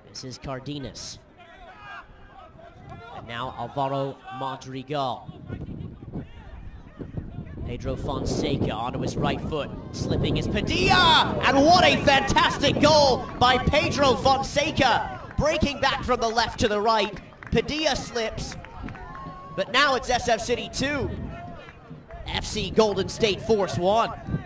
This is Cardenas. And now Alvaro Madrigal. Pedro Fonseca onto his right foot. Slipping is Padilla! And what a fantastic goal by Pedro Fonseca! Breaking back from the left to the right. Padilla slips. But now it's SF City 2. FC Golden State Force 1.